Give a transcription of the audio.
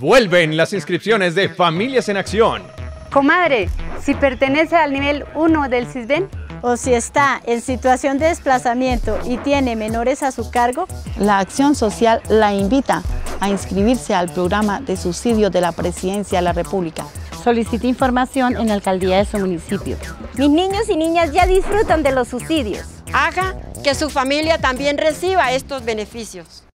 Vuelven las inscripciones de Familias en Acción. Comadre, si pertenece al nivel 1 del SISBEN o si está en situación de desplazamiento y tiene menores a su cargo, la Acción Social la invita a inscribirse al programa de subsidio de la Presidencia de la República. Solicite información en la alcaldía de su municipio. Mis niños y niñas ya disfrutan de los subsidios. Haga que su familia también reciba estos beneficios.